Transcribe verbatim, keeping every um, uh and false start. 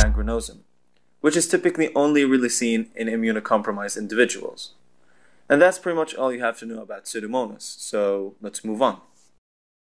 gangrenosum, which is typically only really seen in immunocompromised individuals. And that's pretty much all you have to know about Pseudomonas, so let's move on.